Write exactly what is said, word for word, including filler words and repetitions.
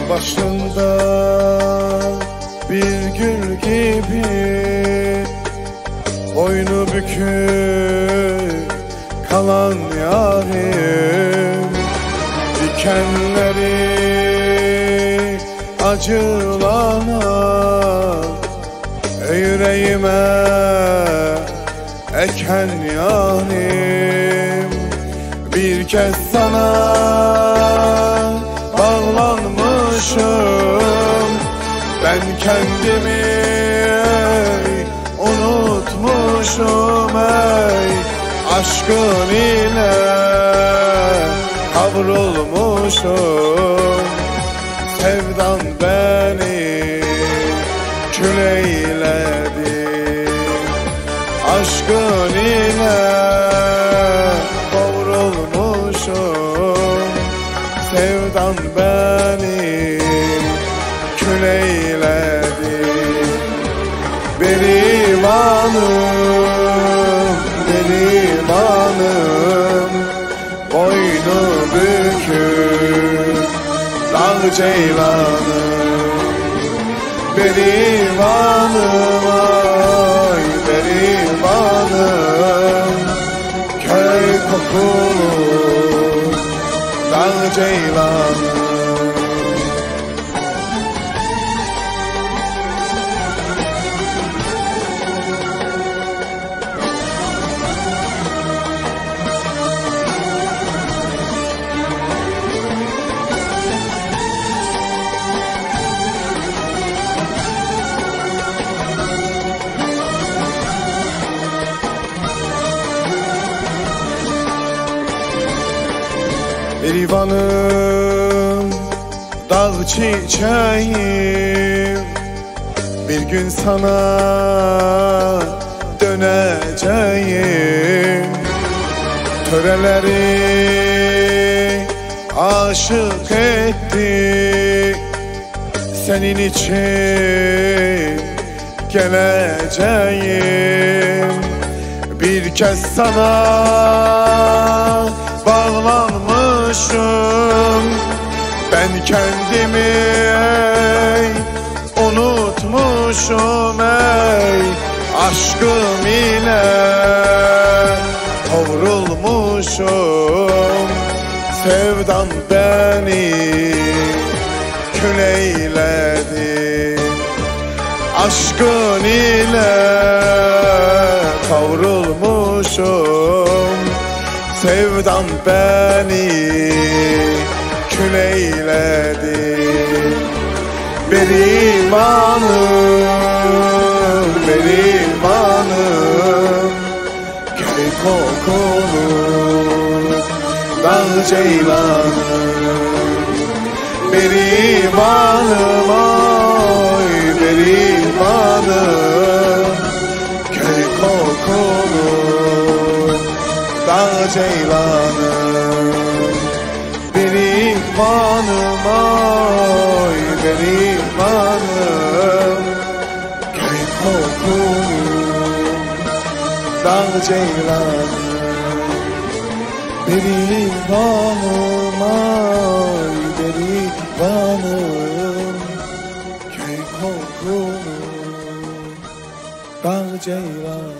başında bir gül gibi, boynu bükük kalan yarim, dikenleri acılanan yüreğime eken yarim. Bir kez sana bağlanmışım, ben kendimi unutmuşum ey. Aşkın ile kavrulmuşum, sevdan beni kül eyledi. Aşkın ile kavrulmuşum, sevdan beni kül eyledi. Berivanım, berivanım, boynu bükük dağ ceylanım. Berivanım, ay berivanım, köy kokulu dağ ceylanım. Berivanım, dağ çiçeğim, bir gün sana döneceğim. Töreleri aşık etti, senin için geleceğim. Bir kez sana bağlanmışım, ben kendimi ey unutmuşum ey. Aşkım ile kavrulmuşum, sevdan beni kül eyledi. Aşkın ile kavrulmuşum, sevdan beni kül eyledi. Berivanım, berivanım, köy kokulu dağ ceylanım. Berivanım, ay berivanım, köy kokulu dağ ceylanım. Berivanım, ay berivanım, köy kokulu dağ ceylanım. Berivanım, ay berivanım, köy kokulu dağ ceylanım.